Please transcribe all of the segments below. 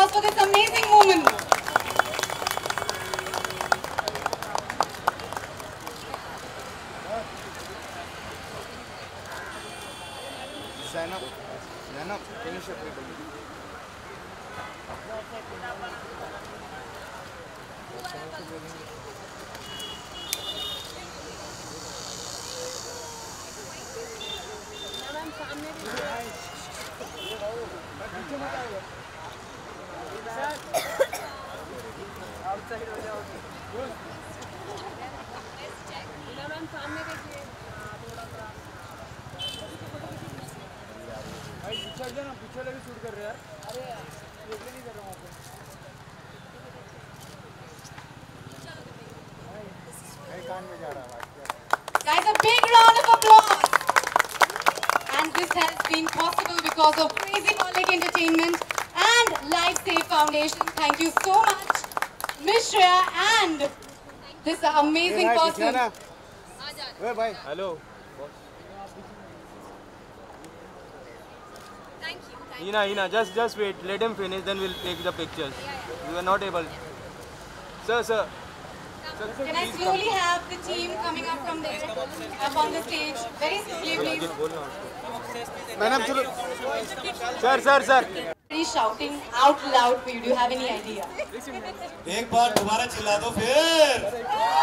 applause for this amazing moment. Zainab, finish everybody. पीछे लगे shoot कर रहे यार अरे ये नहीं कर रहा हूं मैं कान में जा रहा Guys, a big round of applause. And this has been possible because of Crazy Holic Entertainment and Life Save Foundation. Thank you so much, Miss Shreya and this amazing person. Hey bhai, hello. Hina, just wait. Let him finish, then we'll take the pictures. You are not able. Sir. Can I slowly have the team coming up from there, up on the stage? Very slowly, please. Madam, sir. Very shouting out loud for you. Do you have any idea? एक बार दोबारा चिल्ला दो फिर।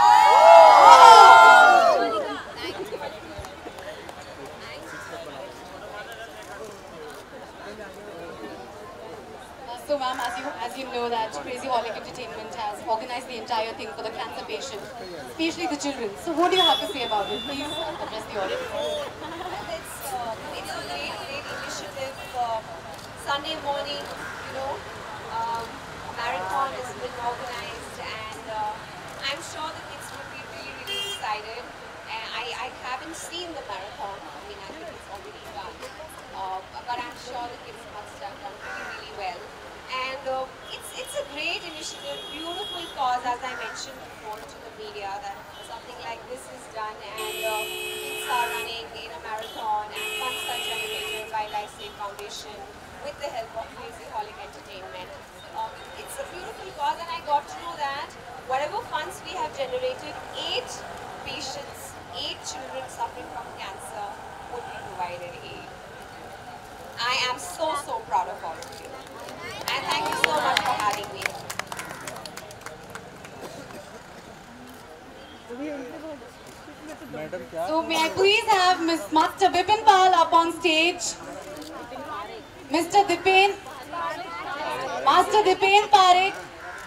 So ma'am, as you know that Crazy Holic Entertainment has organized the entire thing for the cancer patient, especially the children. So what do you have to say about it? Please address the audience. It's a great initiative. Sunday morning, marathon has been organized, and I'm sure the kids will be really excited. And I haven't seen the marathon. I mean, I think it's already done, but I'm sure the kids must have done really well. And it's a great initiative, beautiful cause, as I mentioned before to the media, that something like this is done, and kids are running in a marathon, and funds are generated by Life Save Foundation with the help of Crazy Holic Entertainment. It's a beautiful cause, and I got to know that whatever funds we have generated, 8 patients, 8 children suffering from cancer would be provided aid. I am so proud of all of you. And thank you so much for having me. So may I please have Master Bipin Pal up on stage. Mr. Dipen, Master Dipen Parekh.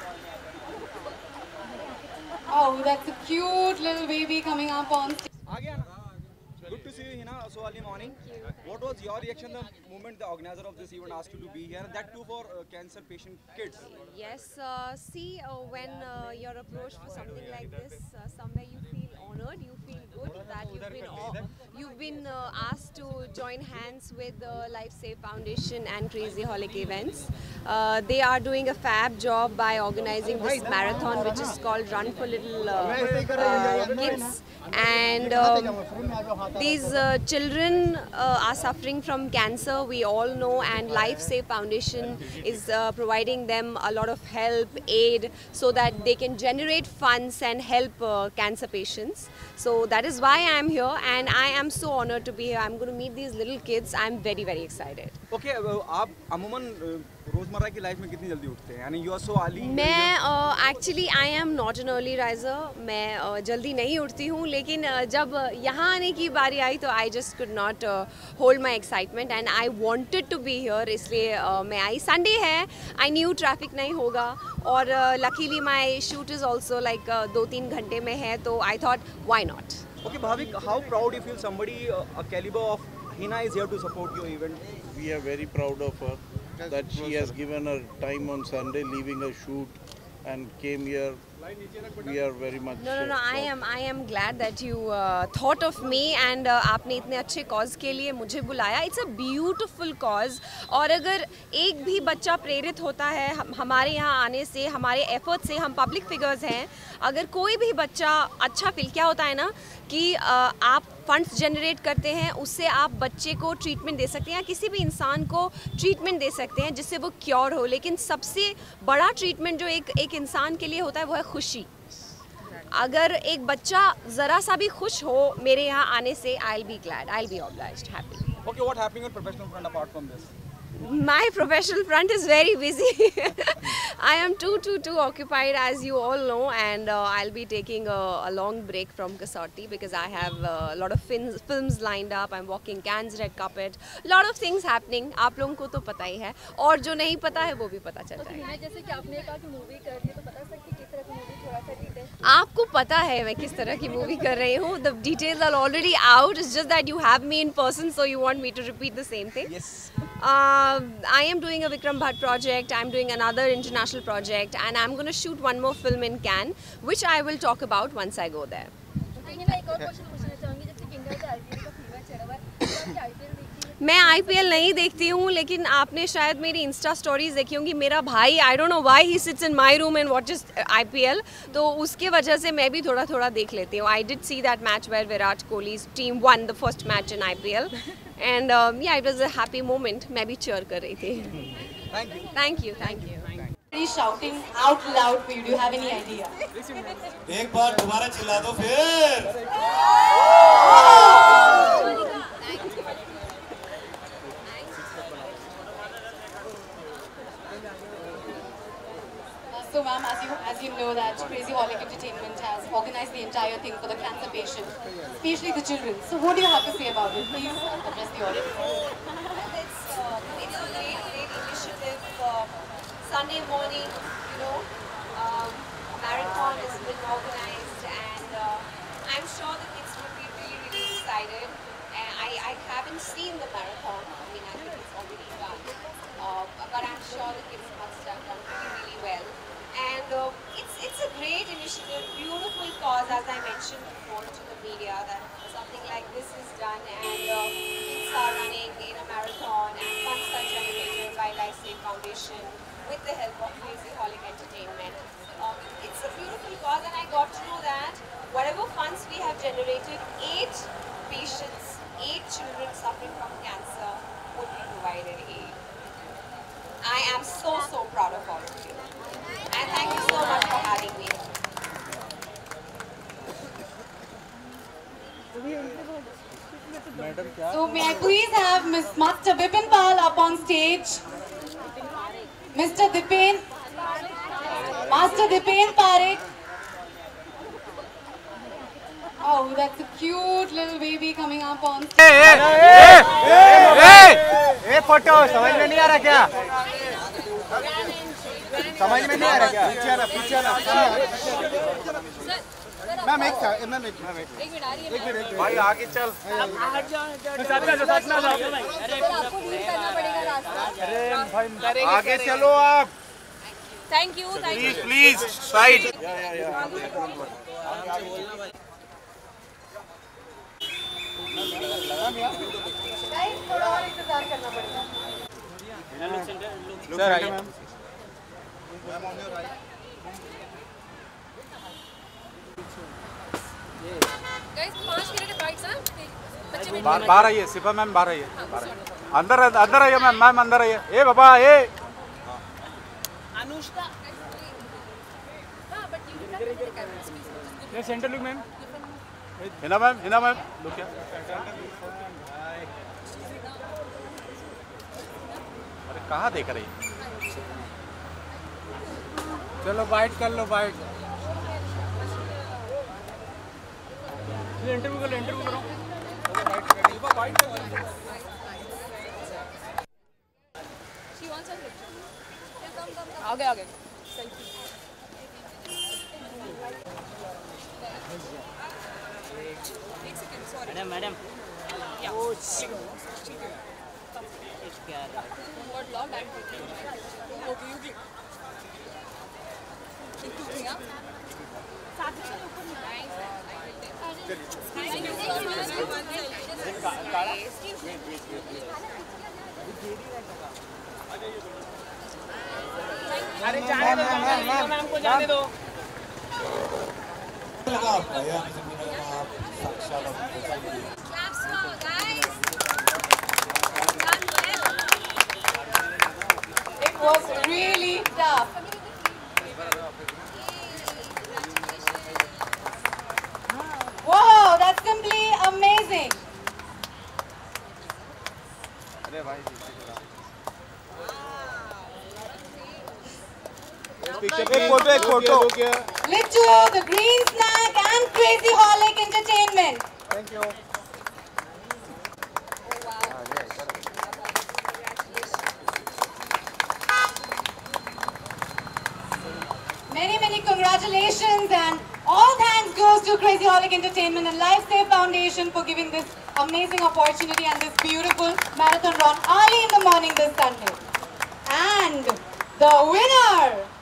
Oh, that's a cute little baby coming up on stage. Good to see you, Hina. So early morning. What was your reaction the moment the organizer of this event asked you to be here, and that too for cancer patient kids? Yes, when you're approached for something like this, somewhere you feel honored, you feel good that you've been asked to join hands with Life Save Foundation and Crazy Holic Events. They are doing a fab job by organizing this marathon, which is called Run for Little Kids. And these children are suffering from cancer, we all know, and Life Save Foundation is providing them a lot of help, aid, so that they can generate funds and help cancer patients. So that is why I am here, and I am so honored to be here. I'm going to meet these little kids. I'm very excited. Okay, आप अमूमन रोजमर्रा की life में कितनी जल्दी उठते हैं? यानी you are so early. मैं actually I am not an early riser. मैं जल्दी नहीं उठती हूँ, लेकिन जब यहाँ आने की बारी आई तो I just could not hold my excitement, and I wanted to be here. इसलिए मैं आई. Sunday है, I knew traffic नहीं होगा, और luckily my shoot is also like 2-3 घंटे में है, तो I thought why not? Okay, Bhavik, how proud you feel somebody a caliber of Hina is here to support your event? We are very proud of her that she has given her time on Sunday, leaving her shoot and came here We are very much. No. I am glad that you thought of me and आपने इतने अच्छे cause के लिए मुझे बुलाया. It's a beautiful cause. और अगर एक भी बच्चा प्रेरित होता है हमारे यहाँ आने से, हमारे efforts से, हम public figures हैं, अगर कोई भी बच्चा अच्छा फील, क्या होता है ना कि आप फंड्स जनरेट करते हैं, उससे आप बच्चे को ट्रीटमेंट दे सकते हैं या किसी भी इंसान को ट्रीटमेंट दे सकते हैं जिससे वो क्योर हो. लेकिन सबसे बड़ा ट्रीटमेंट जो एक इंसान के लिए होता है वो है खुशी. अगर एक बच्चा ज़रा सा भी खुश हो मेरे यहाँ आने से, I'll be glad, I'll be obliged, happy. Okay, what happening on professional front apart from this? My professional front is very busy. I am too occupied, as you all know, and I'll be taking a long break from Kasauti because I have a lot of films lined up. I'm walking Cannes red carpet. Lot of things happening. आप लोगों को तो पता ही है, और जो नहीं पता है वो भी पता चल जाएगा. जैसे कि आपने कहा कि मूवी कर रही है, तो बता सकती किस तरह की मूवी, थोड़ा सा डिटेल. आपको पता है मैं किस तरह की मूवी कर रही हूँ. The details are already out. It's just that you have me in person, so you want me to repeat the same thing. Yes. I am doing a Vikram Bhatt project. I'm doing another international project, and I'm going to shoot one more film in Cannes, which I will talk about once I go there. एक और question पूछना चाहूँगी, जैसे कि India का IPL का fever चढ़ा हुआ है, तो आप आईपीएल देखती हैं? मैं IPL नहीं देखती हूँ, लेकिन आपने शायद मेरी इंस्टा स्टोरीज देखी होंगी. मेरा भाई, I don't know why he sits in my room and watches IPL, तो उसके वजह से मैं भी थोड़ा देख लेती हूँ. I did see that match where Virat Kohli's team won the first match in IPL, and yeah, it was a happy moment. मैं भी cheer कर रही थी. Thank you. Really shouting out loud for you. Do you have any idea? एक बार दोबारा चिल्ला दो फिर. So ma'am, as you know that Crazy Holic Entertainment has organized the entire thing for the cancer patient, especially the children. So what do you have to say about it? Please address the audience. It's a great initiative. Sunday morning, marathon has been organized, and I'm sure the kids will be really excited. And I haven't seen the marathon. I mean, I think it's already done, but I'm sure the kids must have done really well. And it's a great initiative, beautiful cause, as I mentioned before to the media, that something like this is done, and kids are running in a marathon, and funds are generated by LifeSafe Foundation with the help of Crazy Holic Entertainment. It's a beautiful cause, and I got to know that whatever funds we have generated, 8 patients, 8 children suffering from cancer would be provided aid. I am so proud of all of you. And thank you so much for having me. So may I please have Master Bipin Pal up on stage. Mr. Dipin. Master Dipin Parekh. Oh, that's a cute little baby coming up on stage. ए photo समझ में नहीं आ रहा क्या? समझ में नहीं आ रहा क्या? पीछे आना मैम एक मिनट भाई आगे चल. आगे चलो आप. Thank you. Please side. थोड़ा और इंतजार करना पड़ेगा. सर आइए मैम. बाहर आइए. सिफा मैम बाहर आइए. अंदर आइए मैम अंदर आइए. ए बाबा ए Anushka. Centre look ma'am. Hina ma'am look क्या. अरे कहाँ देख रही. चलो बाइट कर लो बाइट. इंटरव्यू करो. आगे. मैडम अरे जाने दो मैम को जाने दो। लगा आपका या आप साक्षात Claps for guys. Done well. It was really tough. Wow, that's simply amazing. एक photo Litu, the Green Snack and Crazy Holic Entertainment. Thank you. Many congratulations, and all thanks goes to Crazy Holic Entertainment and LifeSafe Foundation for giving this amazing opportunity and this beautiful marathon run early in the morning this Sunday. And the winner